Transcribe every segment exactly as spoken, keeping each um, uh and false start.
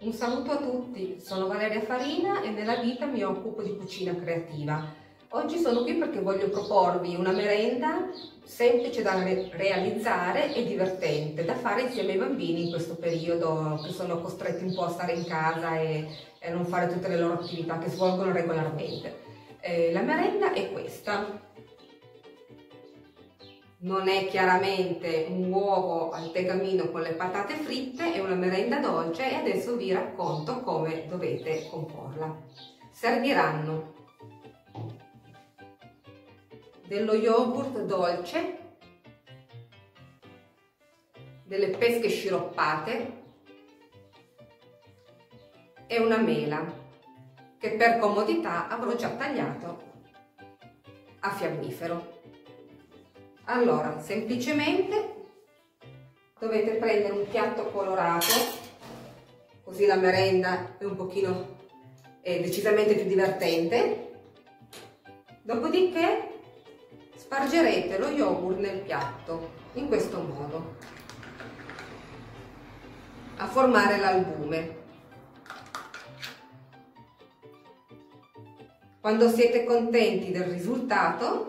Un saluto a tutti, sono Valeria Farina e nella vita mi occupo di cucina creativa. Oggi sono qui perché voglio proporvi una merenda semplice da re realizzare e divertente da fare insieme ai bambini in questo periodo che sono costretti un po' a stare in casa e, e non fare tutte le loro attività che svolgono regolarmente. Eh, la merenda è questa. Non è chiaramente un uovo al tegamino con le patate fritte, è una merenda dolce e adesso vi racconto come dovete comporla. Serviranno dello yogurt dolce, delle pesche sciroppate e una mela che per comodità avrò già tagliato a fiammifero. Allora, semplicemente dovete prendere un piatto colorato, così la merenda è un pochino, è decisamente più divertente. Dopodiché spargerete lo yogurt nel piatto, in questo modo, a formare l'albume. Quando siete contenti del risultato,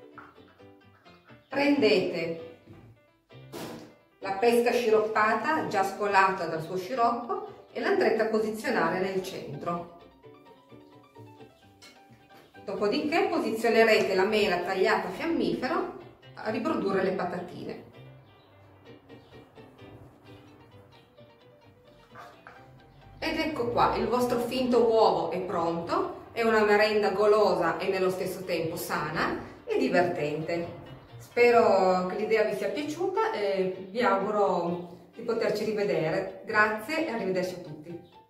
prendete la pesca sciroppata già scolata dal suo sciroppo e l'andrete a posizionare nel centro. Dopodiché posizionerete la mela tagliata a fiammifero a riprodurre le patatine. Ed ecco qua, il vostro finto uovo è pronto, è una merenda golosa e nello stesso tempo sana e divertente. Spero che l'idea vi sia piaciuta e vi auguro di poterci rivedere. Grazie e arrivederci a tutti.